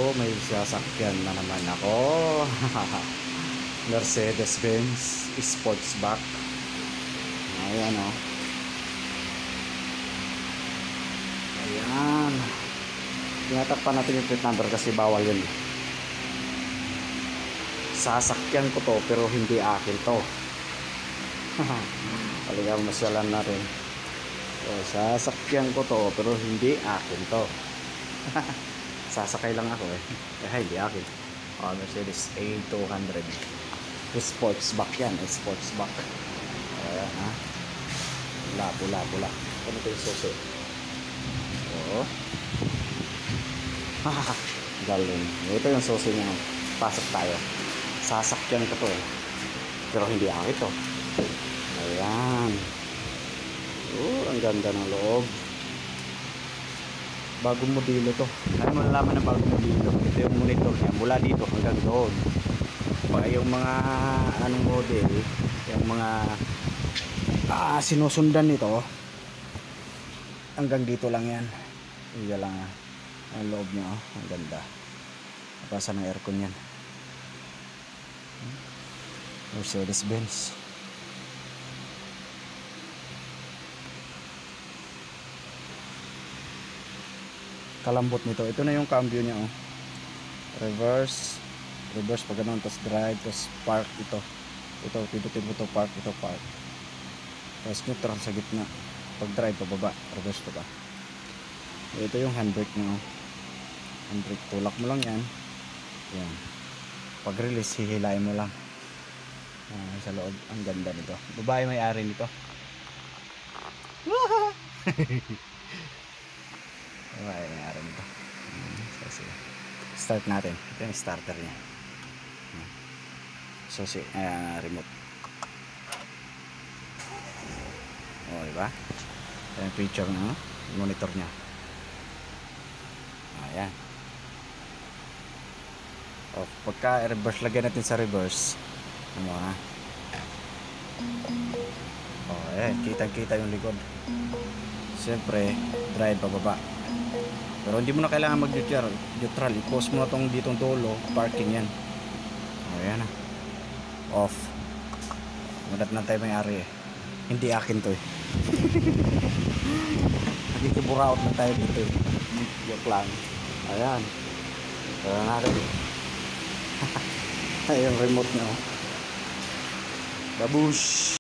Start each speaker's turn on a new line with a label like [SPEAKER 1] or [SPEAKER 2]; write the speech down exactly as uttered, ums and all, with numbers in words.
[SPEAKER 1] may sasakyan na naman ako. Mercedes-Benz Sportsback. Ayan o. Ayan. Tinatakpan natin yung plate number kasi bawal yun. Sasakyan ko to pero hindi akin to. Talagang masyalan natin. So, sasakyan ko to pero hindi akin to. Sasakay lang ako eh. Eh hindi akin. Oh, Mercedes A two hundred. Sportsback yan. Sportsback. Ayan ha. Pula, pula, pula. Ano ito yung susi? Oo. Galing. Ito yung susi niya. Pasok tayo. Sasakyan ko to eh. Pero hindi akin to. Ayan. Oh, ang ganda ng loob. Bagong modelo to. Ano mo nalaman ng bagong modelo? Ito yung monitor niya. Mula dito hanggang doon. Yung mga anong model, yung mga ah, sinusundan nito hanggang dito lang yan. Yan lang ah. Ang loob niya oh. Ang ganda. Napasa ng aircon yan. Mercedes-Benz. Kalambot nito. Ito na yung cambio niya oh. Reverse. Reverse pag ganun. Tapos drive. Tapos park ito. Ito. Pindutin mo ito. Park. Ito park. Tapos neutral sa gitna. Pag drive pababa. Reverse pa ba. Ito yung handbrake niya oh. Handbrake. Tulak mo lang yan. Yan. Pag release hihilain mo lang. Ah, sa loob. Ang ganda nito. Babae may-ari nito. Babae may-ari nito. So, start natin. Ito yung starter niya. So si uh, remote. Oh, diba? Ito yung picture na monitor niya. Ayan. Oh, pagka reverse, lagyan natin sa reverse. Ano ha? Oh, eh, kitang-kita yung likod. Siyempre, drive pababa. Pero hindi mo na kailangan mag-neutral. Neutral, i-pause mo na tong ditong dulo, parking yan. Ayan na. Off. Mudat na tayo may-ari eh. Hindi akin to eh. Nagkikiburaot na tayo dito eh. Joke lang. Ayan. Kaya natin. Ay, yung remote nyo. Babush.